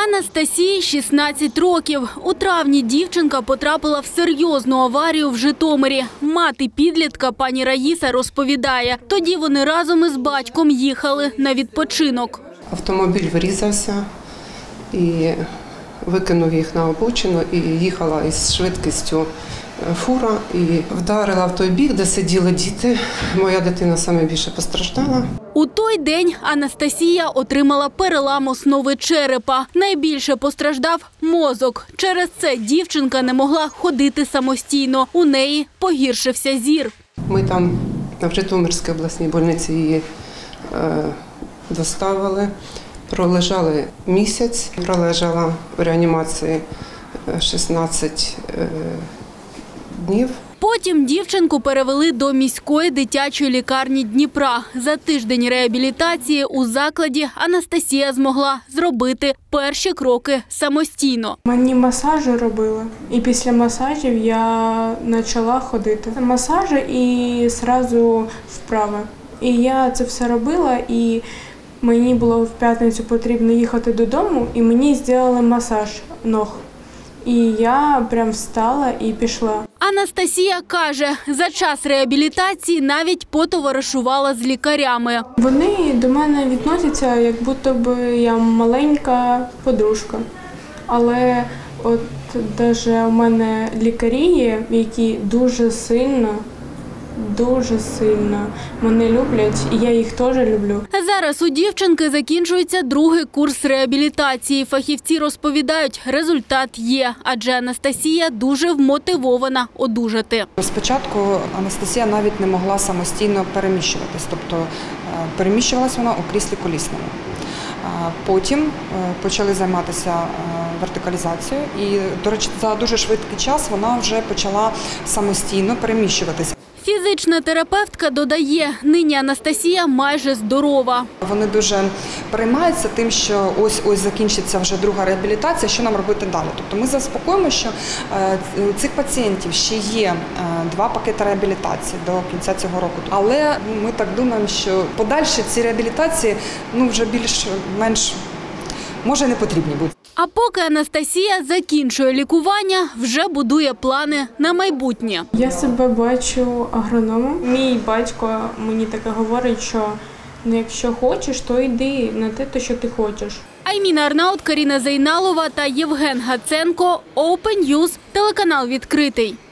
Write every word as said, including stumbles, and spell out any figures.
Анастасії шістнадцять років. У травні дівчинка потрапила в серйозну аварію в Житомирі. Мати підлітка пані Раїса розповідає, тоді вони разом із батьком їхали на відпочинок. Автомобіль врізався і викинув їх на обочину, і їхала із швидкістю фура і вдарила в той бік, де сиділи діти. Моя дитина саме більше постраждала. У той день Анастасія отримала перелам основи черепа. Найбільше постраждав мозок. Через це дівчинка не могла ходити самостійно. У неї погіршився зір. Ми там в Житомирській обласній больниці її е, доставили. Пролежали місяць, пролежала в реанімації шістнадцять е, днів. Потім дівчинку перевели до міської дитячої лікарні Дніпра. За тиждень реабілітації у закладі Анастасія змогла зробити перші кроки самостійно. Мені масажі робили, і після масажів я почала ходити. Масажі і одразу вправи. І я це все робила, і мені було в п'ятницю потрібно їхати додому, і мені зробили масаж ног. І я прям встала і пішла. Анастасія каже, за час реабілітації навіть потоваришувала з лікарями. Вони до мене відносяться, як будто б я маленька подружка. Але от навіть у мене лікарі є, які дуже сильно, дуже сильно мене люблять, і я їх теж люблю. Зараз у дівчинки закінчується другий курс реабілітації. Фахівці розповідають, результат є, адже Анастасія дуже вмотивована одужати. Спочатку Анастасія навіть не могла самостійно переміщуватись, тобто переміщувалась вона у кріслі колісному. Потім почали займатися вертикалізацією і, до речі, за дуже швидкий час вона вже почала самостійно переміщуватися. Фізична терапевтка додає, нині Анастасія майже здорова. Вони дуже переймаються тим, що ось-ось закінчиться вже друга реабілітація, що нам робити далі. Тобто ми заспокоїмо, що у цих пацієнтів ще є два пакети реабілітації до кінця цього року. Але ми так думаємо, що подальші ці реабілітації ну, вже більш-менш, може, не потрібні будуть. А поки Анастасія закінчує лікування, вже будує плани на майбутнє. Я себе бачу агрономом. Мій батько мені таке говорить, що ну, якщо хочеш, то йди на те, що ти хочеш. Айміна Арнаут, Каріна Зейналова та Євген Гаценко. Open News, телеканал відкритий.